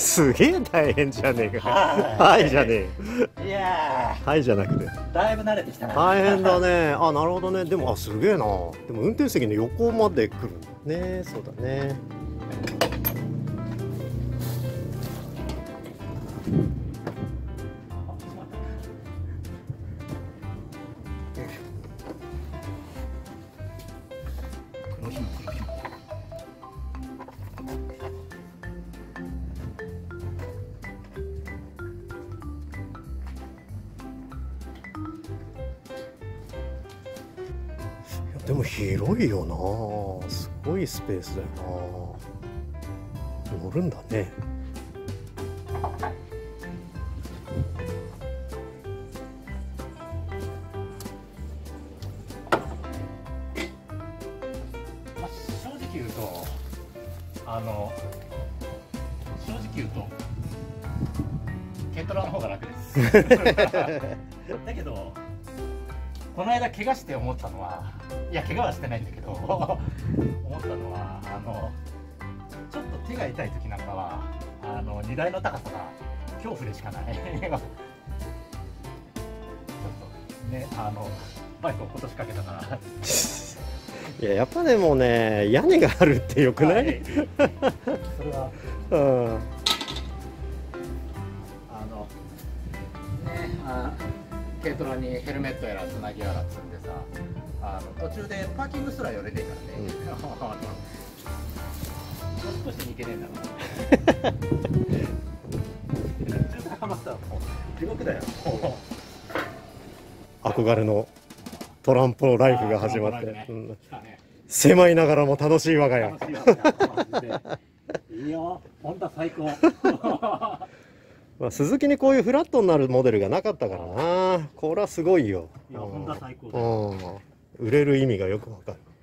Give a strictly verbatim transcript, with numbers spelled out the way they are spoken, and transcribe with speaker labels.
Speaker 1: すげえ大変じゃねえか。
Speaker 2: は
Speaker 1: はいじゃねえよ。
Speaker 2: いや
Speaker 1: はいじゃなくて。
Speaker 2: ーだいぶ慣れてきたな。
Speaker 1: 大変だね。あ、なるほどね。でも、あ、すげえな。でも運転席の横まで来るんだね。そうだね。
Speaker 2: この日もこの日も
Speaker 1: でも広いよな。すごいスペースだよな。乗るんだね。
Speaker 2: まあ、正直言うとあの正直言うと軽トラの方が楽ですだけどこの間怪我して思ったのは、いや怪我はしてないんだけど思ったのは、あのちょっと手が痛い時なんかはあの荷台の高さが恐怖でしかないちょっとね、あのバイクを落としかけたから
Speaker 1: いや、やっぱでもね、屋根があるってよくない？
Speaker 2: はい、それは
Speaker 1: うん。
Speaker 2: あのね、あ軽トラにヘルメットやらつなぎやら積んでさ、あの途中でパーキングすら寄れねえからね、うん、あの少しに行けねえんだろうな中途ハマったらもう地獄だよ
Speaker 1: 憧れのトランポライフが始まって、
Speaker 2: ね、
Speaker 1: うん、
Speaker 2: 来たね、
Speaker 1: 狭いながらも楽しい我が家。
Speaker 2: 楽しいわマジでいいよ、本当は最高
Speaker 1: まあ、鈴木にこういうフラットになるモデルがなかったからな。これはすごいよ。
Speaker 2: いや、本当は最高だ
Speaker 1: よ。うん、売れる意味がよくわかる。